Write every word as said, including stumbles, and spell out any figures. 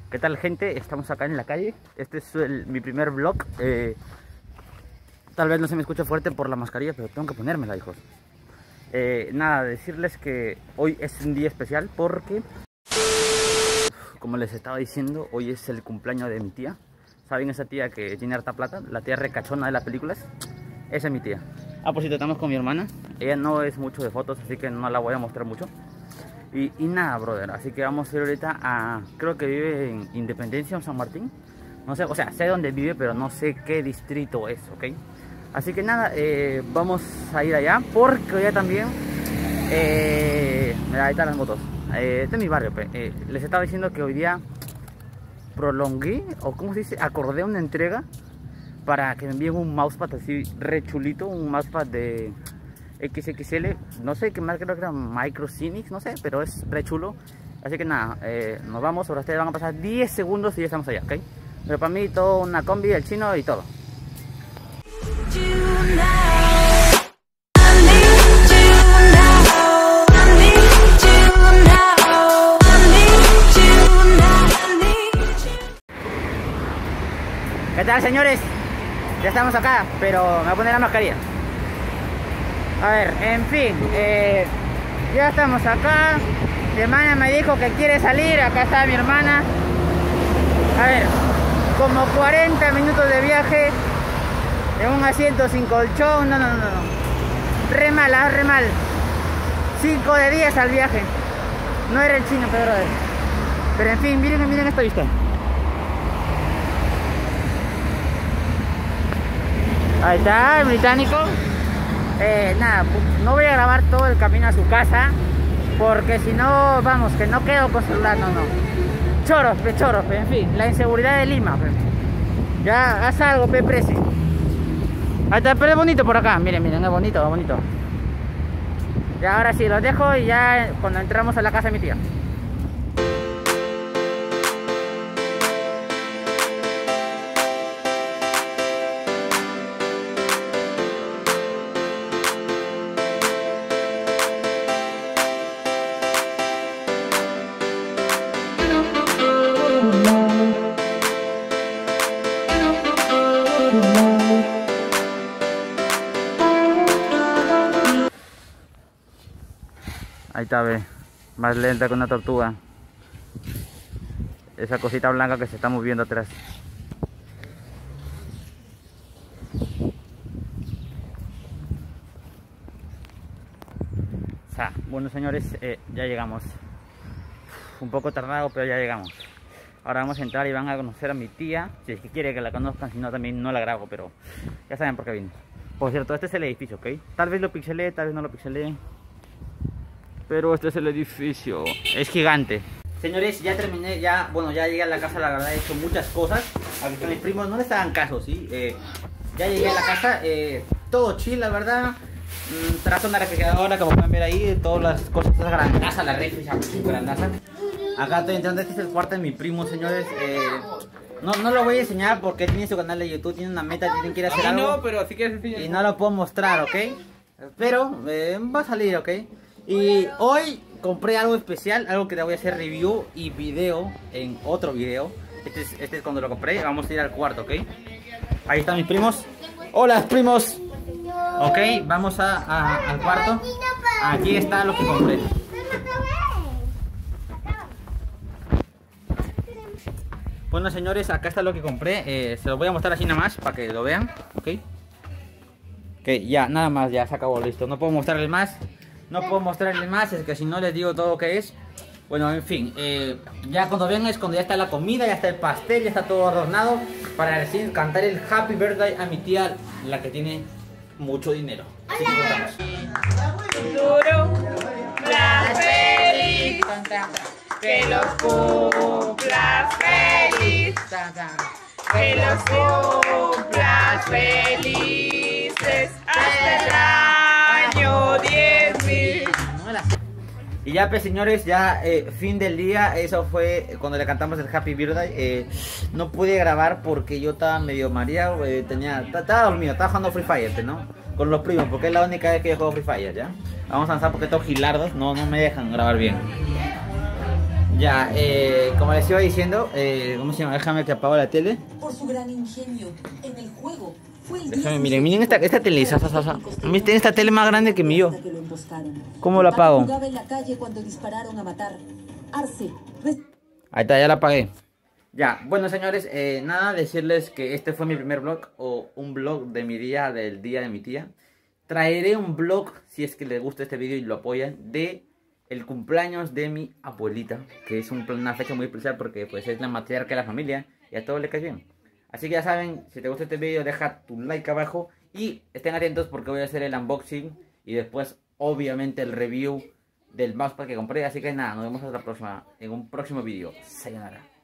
¿Qué tal, gente? Estamos acá en la calle. Este es el, mi primer vlog. eh, Tal vez no se me escuche fuerte por la mascarilla, pero tengo que ponérmela, hijos. eh, Nada, decirles que hoy es un día especial porque, como les estaba diciendo, hoy es el cumpleaños de mi tía. ¿Saben esa tía que tiene harta plata? La tía recachona de las películas. Esa es mi tía. Ah, por cierto, estamos con mi hermana. Ella no es mucho de fotos, así que no la voy a mostrar mucho. Y, y nada, brother, así que vamos a ir ahorita a... Creo que vive en Independencia o San Martín. No sé, o sea, sé dónde vive, pero no sé qué distrito es, ¿ok? Así que nada, eh, vamos a ir allá, porque hoy también... Eh, mira, ahí están las motos. Eh, este es mi barrio, pues. eh, Les estaba diciendo que hoy día prolongué, o ¿cómo se dice? Acordé una entrega para que me envíen un mousepad así re chulito, un mousepad de equis equis ele, no sé qué más, creo que era Microcinix, no sé, pero es re chulo. Así que nada, eh, nos vamos, ahora ustedes van a pasar diez segundos y ya estamos allá, ¿ok? Pero para mí todo una combi, el chino y todo. ¿Qué tal, señores? Ya estamos acá, pero me voy a poner la mascarilla. A ver, en fin, eh, ya estamos acá. Mi hermana me dijo que quiere salir. Acá está mi hermana. A ver, como cuarenta minutos de viaje en un asiento sin colchón. No, no, no, no. Re mal, ah, re mal. cinco de diez al viaje. No era el chino, Pedro. Pero en fin, miren, miren esta vista. Ahí está, el británico. Eh, nada, no voy a grabar todo el camino a su casa, porque si no, vamos, que no quedo con celular, no, no. Choros, pe, choros, pe, en fin, la inseguridad de Lima, pe. Ya, haz algo, pe, presi. Ahí está, pero es bonito por acá, miren, miren, es bonito, es bonito. Ya, ahora sí, los dejo y ya cuando entramos a la casa de mi tía. Ahí está, ve, más lenta que una tortuga. Esa cosita blanca que se está moviendo atrás. O sea, bueno, señores, eh, ya llegamos. Un poco tardado, pero ya llegamos. Ahora vamos a entrar y van a conocer a mi tía. Si es que quiere que la conozcan, si no también no la grabo, pero ya saben por qué vine. Por cierto, este es el edificio, ¿ok? Tal vez lo pixelé, tal vez no lo pixelé, pero este es el edificio. Es gigante. Señores, ya terminé, ya, bueno, ya llegué a la casa, la verdad he hecho muchas cosas. Aquí están mis primos, no les hagan caso, ¿sí? Eh, ya llegué a la casa, eh, todo chill, la verdad. Mm, trazo una refrigeradora, como pueden ver ahí, todas las cosas, esta grandaza, la refri, super grandaza. Acá estoy entrando, este es el cuarto de mi primo, señores. Eh, no, no lo voy a enseñar porque tiene su canal de YouTube, tiene una meta, tienen que ir a hacer algo. No, pero así que es y no lo puedo mostrar, ¿ok? Pero eh, va a salir, ¿ok? Y hoy compré algo especial, algo que te voy a hacer review y video en otro video. Este es, este es cuando lo compré, vamos a ir al cuarto, ¿ok? Ahí están mis primos. Hola, primos. Ok, vamos a, a, al cuarto. Aquí está lo que compré. Bueno, señores, acá está lo que compré. eh, Se los voy a mostrar así nada más para que lo vean, ¿ok? Ok, ya, nada más, ya se acabó, listo. No puedo mostrarles más. No puedo mostrarles más, es que si no les digo todo lo que es. Bueno, en fin, eh, ya cuando vean es cuando ya está la comida, ya está el pastel, ya está todo adornado, para recién cantar el Happy Birthday a mi tía, la que tiene mucho dinero. Así que contamos. duro, cumplas feliz, que los cumplas feliz, que los cumplas felices hasta el año diez mil. Y ya, pues, señores, ya eh, fin del día. Eso fue cuando le cantamos el Happy Birthday. eh, No pude grabar porque yo estaba medio mareado, eh, tenía, estaba dormido, estaba jugando Free Fire, ¿no? Con los primos, porque es la única vez que yo juego Free Fire, ¿ya? Vamos a avanzar porque estos gilardos no, no me dejan grabar bien. Ya, eh, como les iba diciendo, eh, ¿cómo se llama? Déjame que apago la tele. Por su gran ingenio en el juego. Fue el Déjame, miren, miren esta, esta tele, sa, sa, sa, sa. Miren esta tele más grande que mi yo. hasta que lo emboscaron. ¿Cómo la apago? Jugaba en la calle cuando dispararon a matar. Arce, res- Ahí está, ya la apagué. Ya, bueno señores, eh, nada, decirles que este fue mi primer vlog, o un vlog de mi día, del día de mi tía. Traeré un vlog, si es que les gusta este video y lo apoyan, de el cumpleaños de mi abuelita, que es un, una fecha muy especial porque pues es la matriarca de la familia y a todos le cae bien. Así que ya saben, si te gusta este video deja tu like abajo y estén atentos porque voy a hacer el unboxing y después obviamente el review del mousepad que compré. Así que nada, nos vemos hasta la próxima, en un próximo video. Sayonara.